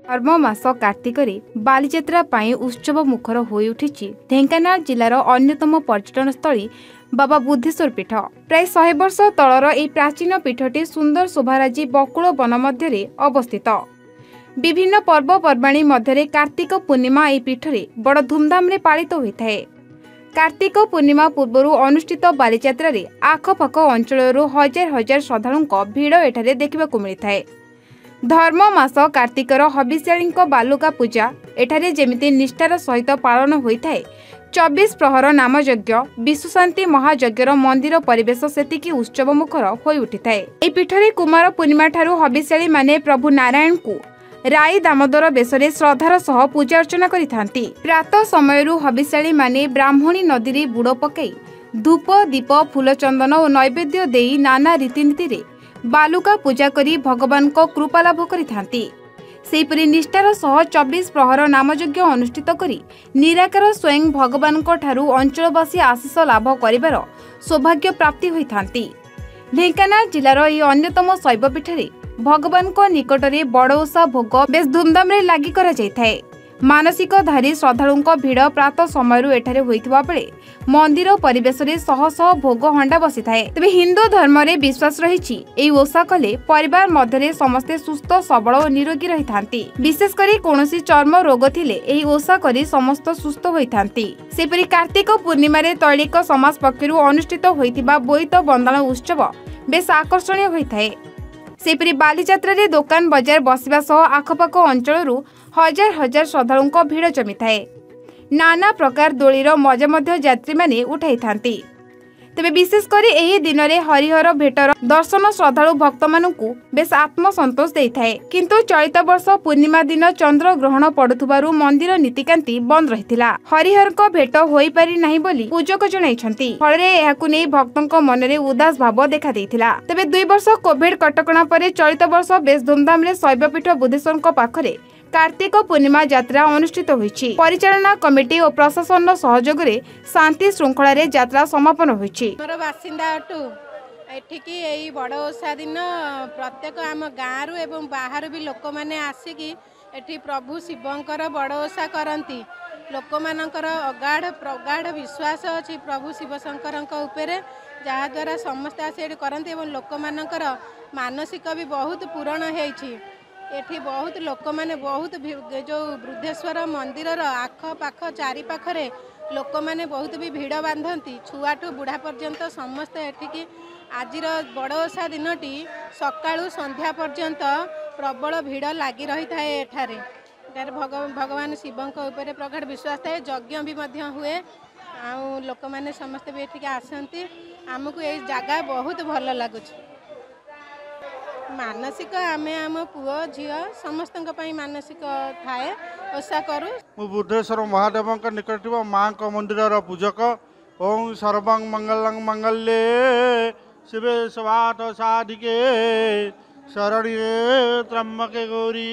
धर्म मास कार्तिक बालीजात्रा पाई उत्सव मुखर होई उठिछि ढेंकानाल जिलार अन्यतम पर्यटन स्थली बाबा बुद्धेश्वर पीठ। प्राय 100 वर्ष तलर এই प्राचीन पीठटी सुंदर शोभाराजी बकुल वन मध्य अवस्थित। विभिन्न पर्वपर्वाणी मध्य कार्तिक पूर्णिमा এই पीठरे बड़ धूमधाम रे पालित होइथाय। कार्तिक पूर्णिमा पूर्व अनुष्ठित बालीजात्रा रे आखपाख अंचल हजार हजार श्रद्धालुओं भिड़ एठारे देखा मिलता है। धर्म मास कार्तिकर हबिष्याली बालुका पूजा एठारे जेमिति निष्ठार सहित पालन होता है। 24 प्रहर नामयज्ञ विश्वशांति महायज्ञर मंदिर परिवेश सेतिकी उत्सव मुखर होई उठिथाय। ए पीठरे कुमार पूर्णिमा ठारू हबिष्याली माने प्रभु नारायण को राई दामोदर बेशरे श्रद्धार सह पूजा अर्चना करिथांती। प्रातः समयरु हबिष्याली माने ब्राह्मणी नदी बुड़ पकई धूप दीप फूल चंदन और नैवेद्य देई नाना रीतिनीति रे बालुका पूजा करी भगवान को कृपा लाभ करिथांती। सेहिपरि निष्ठार सह 24 प्रहर नामयज्ञ अनुष्ठित करी निराकार स्वयं भगवान को ठारू अंचलवासी आशीष लाभ करिवार सौभाग्य प्राप्ति होइथांती। ढेंकानाल जिलार এই अन्यतम शैवपीठरे भगवान को निकटरे बड़ ओषा भोग बेस धूमधाम रे लागि करा जायथाय। मानसिकधारी श्रद्धालुओं भिड़ प्रातः समय एठारे होइथिबा बेले मंदिर परिवेश रे शह शह भोग हंडा बसी थाए। तबे हिंदू धर्म रे विश्वास रहिछि एई ओषा कले परिवार मध्यरे समस्ते सुस्थ सबल और निरोगी रहिथांती। विशेष करी कोनोसी चर्म रोग थिले एई ओषा करी समस्त सुस्थ होइथांती। सेपरि कार्तिक पूर्णिमा रे तैलिक समाज पक्षरु अनुष्ठित होइथिबा बोईत बंदना उत्सव बेस आकर्षणीय होइथाए। सेपरि बालीजात्रा रे दुकान बजार बसिबा सह आखपाख अंचलरू हजार हजार श्रद्धालुओं भिड़ जमी थाए। नाना प्रकार दोलीर मजा मध्य यात्री माने उठाई थांती। तेबे विशेषकर एही दिन रे हरिहर भेटर दर्शन श्रद्धालु भक्त मानकु बेस आत्मसंतोष देइथाए। किंतु चलित वर्ष पूर्णिमा दिन चंद्र ग्रहण पड़ुथुबारु मंदिर नीतिकांति बंद रहिथिला। हरिहर को भेट होई पारि नाही बोली पूजक जणाइछंती। फलरे एहाकु नै भक्तक मनरे उदास भाव देखा देइथिला। तबे 2 वर्ष कोविड कटकणा परे चलित वर्ष बेस धूमधाम रे शैवपीठ बुद्धेश्वरक पाखरे कार्तिक पूर्णिमा यात्रा अनुष्ठित होईछि। परिचालना कमिटी और प्रशासन सहयोग रे शांति श्रृंखला रे यात्रा समापन होईछि। हमर बासिंदा अटु एठिकी एई बड़ ओषा दिन प्रत्येक आम गाँव एवं बाहर भी लोक माने आसिकी एठी प्रभु शिवंकर बड़ ओषा करंती। लोक मानकर अगाढ़ प्रगाढ़ विश्वास अछि प्रभु शिव शंकरଙ୍କ उपरे जहा द्वारा समस्त आसी करंती एवं लोक मानकर मानसिक भी बहुत पूरण हेछि। एठी बहुत लोक माने बहुत जो बुद्धेश्वर मंदिर आख पाख चारि पाखरे लोक माने बहुत भी भिड़ बांधती। छुआठू बुढ़ा पर्यंत समस्त एठिकी आज बड़ ओषा दिनटी सकाळू संध्या पर्यंत प्रबल भिड़ लगी रही थाए। एठारे भगवान शिवंक उपरे प्रगाढ़ विश्वास थाए। यज्ञ भी मध्य हुए आ लोक माने समस्त भी एठिकी आसंती। आमको ए जगह बहुत भल लगुच। मानसिक आमे आम पुओ झियो समस्त मानसिक थाए ओषा करू। मु बुद्धेश्वर महादेव निकट माँ का मंदिर पूजक। ओं सर्वं मंगलं मंगल्ये शिवे सर्वार्थ साधिके शरण्ये त्र्यंबके गौरी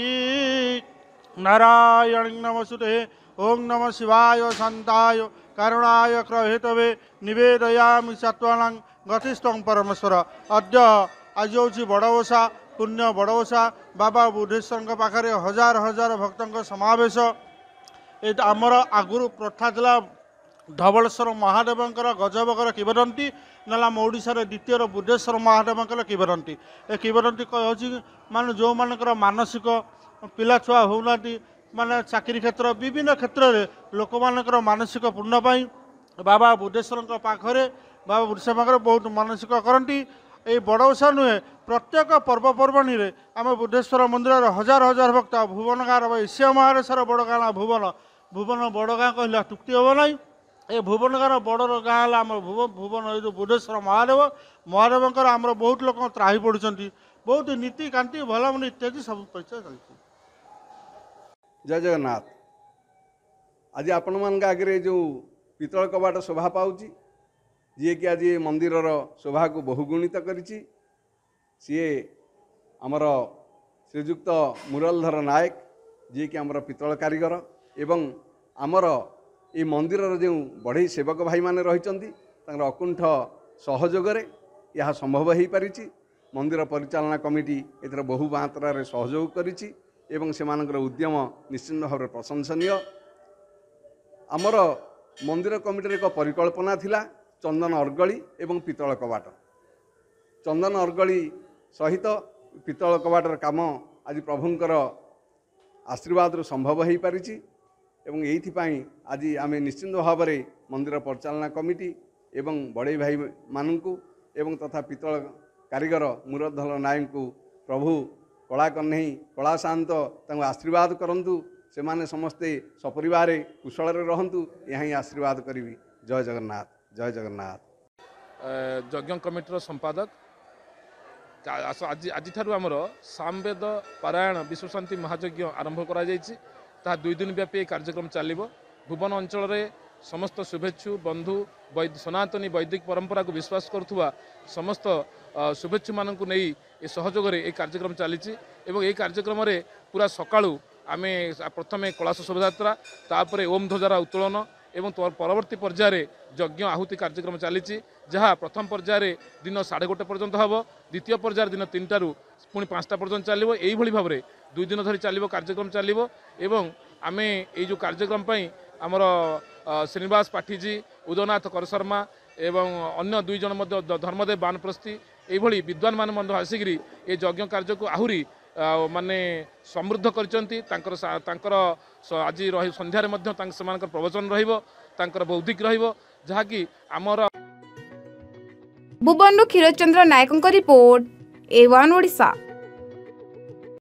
नारायणी नमस्तुते। ओं नमः शिवाय शांताय करुणाय कृहेतवे निवेदयामि सत्वानं गतिस्थं परमेश्वर। अद्य आज हूँ बड़ ओषा पुण्य बड़ ओषा बाबा बुद्धेश्वर पाखे हजार हजार भक्तों समावेश। आमर आगुरी प्रथा था धवलेश्वर महादेवंकर गजबकर किंवदंती ना ओडार द्वितीय बुद्धेश्वर महादेवंकर किंवदंती। ए किंवदंती हूँ मान जो मानकर मानसिक पिला छुआ होना माने चाकरी क्षेत्र विभिन्न क्षेत्र में लोक मानकर मानसिक पूर्ण बाबा बुद्धेश्वर पाखे बाबा बुद्धेश्वर पाखे बहुत मानसिक करती। ये बड़ ओषा नुहे प्रत्येक पर्वपर्वाणी में आम बुद्धेश्वर मंदिर हजार हजार भक्त भुवन गाँव एशिया महादेशर बड़ गाँ भुवन भुवन बड़ गाँ कहला तुक्ति हम ना। ये भुवन गाँव बड़ गाँ आम भुवन जो बुद्धेश्वर महादेव महादेवंकर आम बहुत लोक त्राही पड़ुंट बहुत नीति कांति भल मन इत्यादि सब परिचय चलती। जय जगन्नाथ। आज आपण मान आगे जो पितल कबाट शोभा पाउची जी कि आज मंदिर शोभा को बहुगुणित करिछि सी आमर श्रीजुक्त मुरलीधर नायक जी कि आमर पितल कारीगर एवं आमर ये मंदिर जो बढ़ई सेवक भाई माने रहिचंती तांकर अकुंठ सहयोग यह संभव हो पारिछि। मंदिर परिचालना कमिटी एथर बहु मात्रा सहयोग करिछि एवं सेमानकर उद्यम निश्चित भाव प्रशंसनीय। आमर मंदिर कमिटर एक परिकल्पना थिला चंदन अर्गली एवं पितल कबाट। चंदन अर्गली सहित पितल कबाटर काम आज प्रभुंकर आशीर्वाद संभव हो पारिछि एवं एइथिपाई आज आम निश्चित भाव में मंदिर परिचालना कमिटी एवं बड़े भाई मानू एवं तथा पितल कारीगर मुरधल नायक को प्रभु कला कन्हई कला शांत आशीर्वाद करंतु से माने समस्ते सपरिवार कुशल रहंतु यहाँ ही आशीर्वाद करी। जय जगन्नाथ जय जगन्नाथ। यज्ञ कमिटर संपादक आज आमर सामवेद पारायण विश्वशांति महायज्ञ आरंभ करा जायछि। ता 2 दिन व्यापी कार्यक्रम चलिबो। भुवन अंचल रे समस्त शुभेच्छु बंधु सनातनी वैदिक परंपरा को विश्वास करुवा समस्त शुभेच्छु मानू नहीं ए सहयोग में कार्यक्रम चली। ये कार्यक्रम रे पूरा सकाळू आमे प्रथमे कलाश शोभायात्रा तापरे ओम ध्वजारा उत्तोलन एवं परवर्ती पर्यायर यज्ञ आहुति कार्यक्रम चली। जहाँ प्रथम पर्यायर दिन 1:30 पर्यंत हम, द्वितीय पर्यायर दिन 3टारू पुणी 5टा पर्यंत चलो। यही भाव में 2 दिन धरी चलो कार्यक्रम चलो। एवं आमे ये जो कार्यक्रम आमर श्रीनिवास पाठीजी उदयनाथ कर शर्मा एवं अन्य 2 जन धर्मदेव बानप्रस्थी यही विद्वान मान आसिक ये यज्ञ कार्य को आहुरी माने समृद्ध करचंती। आज संध्यारे प्रवचन रहिबो, बौद्धिक रहिबो, जहाँकि आमर भुवनरू क्षीरचंद्र नायकों रिपोर्ट A1 ओडिशा।